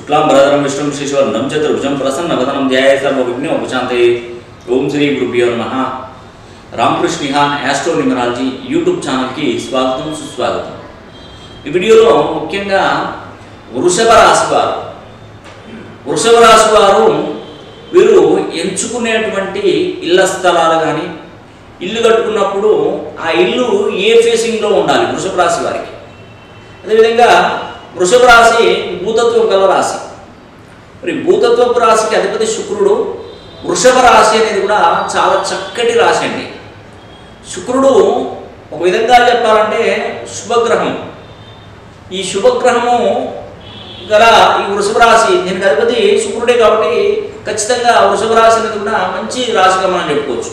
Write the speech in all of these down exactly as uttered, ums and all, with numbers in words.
शुक्लां भरधरं विष्णुं शशिवर्णं चतुर्भुजं प्रसन्नवदनं ध्याये सर्वविघ्नोपशान्तये। ओम श्री गुरुभ्यो नमः। Ramakrishna Nihan astro numerology YouTube channel की स्वागतम सुस्वागतम। ఈ వీడియోలో ముఖ్యంగా వృషభ రాశి వారు వృషభ రాశి వారు వీరు ఎంచుకునేటువంటి ఇళ్ల స్థలాలు గాని ఇల్లు కట్టుకున్నప్పుడు ఆ ఇల్లు ఏ ఫేసింగ్ లో ఉండాలి వృషభ రాశి వారికి। అదే విధంగా వృషభ రాశి భూతత్వం గల రాశి। మరి భూతత్వపు రాశికి అధిపతి శుక్రుడు, వృషభ రాశి అనేది కూడా చాలా చక్కటి రాశి అండి। శుక్రుడు ఒక విధంగా చెప్పాలంటే శుభగ్రహం। ఈ శుభగ్రహము గల ఈ వృషభ రాశి దీనికి అధిపతి శుక్రుడే కాబట్టి ఖచ్చితంగా వృషభ రాశి అనేది కూడా మంచి రాశిగా మనం చెప్పుకోవచ్చు।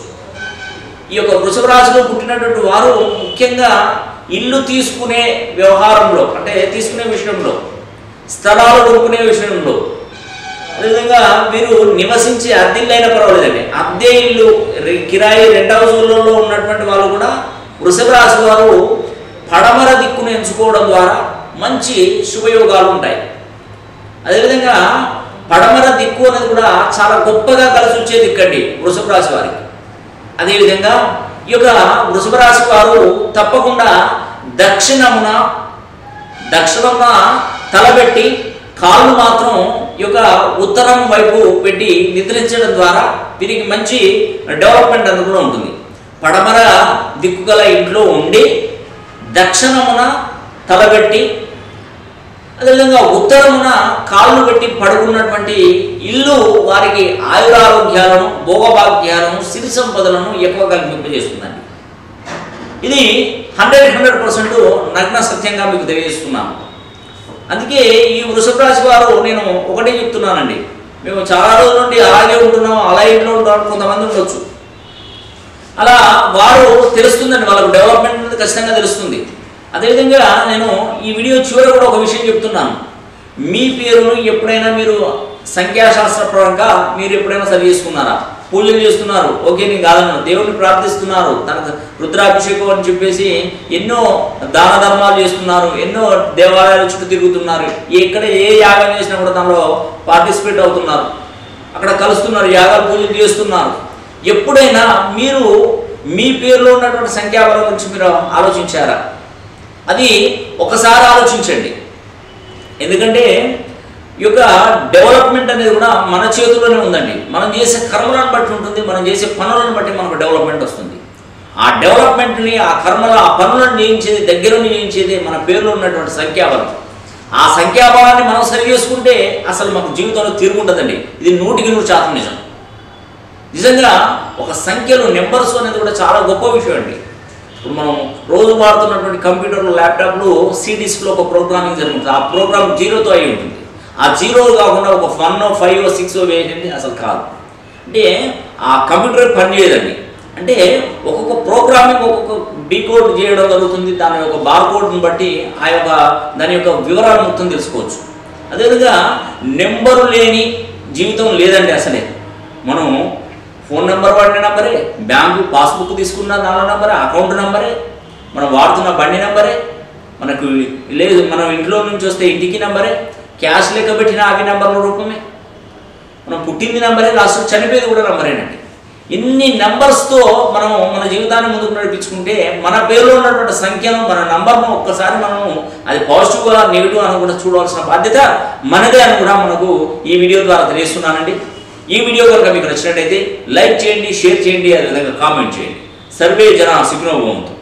ఈ యొక్క వృషభ రాశిలో పుట్టినటువంటి వారు ముఖ్యంగా ఇల్లు తీసుకునే వ్యవహారంలో అంటే తీసుకునే విషయంలో, స్థలాలు కొనుక్కునే విషయంలో, అదేవిధంగా మీరు నివసించే అద్దెల్లైనా పర్వాలేదండి, అద్దె ఇల్లు కిరాయి రెంట్ హౌస్లలో ఉన్నటువంటి వాళ్ళు కూడా వృషభ రాశి వారు పడమర దిక్కును ఎంచుకోవడం ద్వారా మంచి శుభయోగాలు ఉంటాయి। అదేవిధంగా పడమర దిక్కు అనేది కూడా చాలా గొప్పగా కలిసి వచ్చే దిక్కండి వృషభ రాశి వారికి। అదేవిధంగా ఈ యొక్క వృషభ రాశి వారు తప్పకుండా దక్షిణమున దక్షిణమున తలబెట్టి కాళ్ళు మాత్రం ఈ యొక్క ఉత్తరం వైపు పెట్టి నిద్రించడం ద్వారా వీరికి మంచి డెవలప్మెంట్ అనేది కూడా ఉంటుంది। పడమర దిక్కు గల ఇంట్లో ఉండి దక్షిణమున తలబెట్టి అదేవిధంగా ఉత్తరమున కాళ్ళు పెట్టి పడుకున్నటువంటి ఇల్లు వారికి ఆయురారోగ్యాలను, భోగభాగ్యాలను, సిరి సంపదలను ఎక్కువ కల్పింపజేస్తుందండి। ఇది హండ్రెడ్ హండ్రెడ్ పర్సెంట్ నగ్న సత్యంగా మీకు తెలియజేస్తున్నాను। అందుకే ఈ వృషభ రాశి వారు నేను ఒకటే చెప్తున్నానండి, మేము చాలా రోజుల నుండి అలాగే ఉంటున్నాం, అలా ఇంట్లో ఉంటాం కొంతమంది ఉండొచ్చు, అలా వారు తెలుస్తుందండి, వాళ్ళకు డెవలప్మెంట్ అనేది ఖచ్చితంగా తెలుస్తుంది। అదేవిధంగా నేను ఈ వీడియో చివరి కూడా ఒక విషయం చెప్తున్నాను, మీ పేరును ఎప్పుడైనా మీరు సంఖ్యాశాస్త్రపరంగా మీరు ఎప్పుడైనా సరి చేసుకున్నారా? పూజలు చేస్తున్నారు, ఓకే, నేను కాదన్నాను, దేవుడిని ప్రార్థిస్తున్నారు, తనకు రుద్రాభిషేకం అని చెప్పేసి ఎన్నో దాన ధర్మాలు చేస్తున్నారు, ఎన్నో దేవాలయాల చుట్టూ తిరుగుతున్నారు, ఎక్కడ ఏ యాగం చేసినా కూడా దానిలో పార్టిసిపేట్ అవుతున్నారు, అక్కడ కలుస్తున్నారు, యాగాలు పూజలు చేస్తున్నారు। ఎప్పుడైనా మీరు మీ పేరులో ఉన్నటువంటి సంఖ్యాబలం గురించి మీరు ఆలోచించారా? అది ఒకసారి ఆలోచించండి, ఎందుకంటే ఈ యొక్క డెవలప్మెంట్ అనేది కూడా మన చేతుల్లోనే ఉందండి। మనం చేసే కర్మలను బట్టి ఉంటుంది, మనం చేసే పనులను బట్టి మనకు డెవలప్మెంట్ వస్తుంది। ఆ డెవలప్మెంట్ని, ఆ కర్మల ఆ పనులను చేయించేది, దగ్గరుండి చేయించేది మన పేరులో ఉన్నటువంటి సంఖ్యాబలం। ఆ సంఖ్యాబలాన్ని మనం సరి చేసుకుంటే అసలు మాకు జీవితంలో తిరుగుంటుందండి, ఇది నూటికి నూరు శాతం నిజం। నిజంగా ఒక సంఖ్యలు, నెంబర్స్ అనేది కూడా చాలా గొప్ప విషయం అండి। ఇప్పుడు మనం రోజు వాడుతున్నటువంటి కంప్యూటర్లు, ల్యాప్టాప్లు సి డిస్క్లో ఒక ప్రోగ్రామింగ్ జరుగుతుంది, ఆ ప్రోగ్రామ్ జీరోతో అయి ఉంటుంది, ఆ జీరో కాకుండా ఒక వన్ ఫైవ్ సిక్స్ వేయండి అసలు కాదు, అంటే ఆ కంప్యూటర్ పనిచేయదండి। అంటే ఒక్కొక్క ప్రోగ్రామింగ్ ఒక్కొక్క డీకోడ్ చేయడం జరుగుతుంది, దాని యొక్క బార్ కోడ్ని బట్టి ఆ యొక్క దాని యొక్క వివరాలు మొత్తం తెలుసుకోవచ్చు। అదేవిధంగా నెంబరు లేని జీవితం లేదండి అసలే। మనం ఫోన్ నెంబర్ వాడిన నెంబరే, బ్యాంకు పాస్బుక్ తీసుకున్న దాని నెంబరే, అకౌంట్ నెంబరే, మనం వాడుతున్న బండి నెంబరే, మనకు లేదు మనం ఇంట్లో నుంచి వస్తే ఇంటికి నెంబరే, క్యాష్ లెక్క పెట్టిన అవి నెంబర్ల రూపమే, మనం పుట్టింది నెంబరే, లాస్ట్ చనిపోయేది కూడా నెంబరేనండి। ఇన్ని నెంబర్స్తో మనం మన జీవితాన్ని ముందుకు నడిపించుకుంటే మన పేరులో ఉన్నటువంటి సంఖ్యను, మన నెంబర్ను ఒక్కసారి మనం అది పాజిటివ్గా నెగిటివ్ అని కూడా చూడవలసిన బాధ్యత మనదే అని కూడా మనకు ఈ వీడియో ద్వారా తెలియజేస్తున్నానండి। ఈ వీడియో కనుక మీకు నచ్చినట్లయితే లైక్ చేయండి, షేర్ చేయండి, అదేవిధంగా కామెంట్ చేయండి। సర్వే జన సుఖినో భవంతు।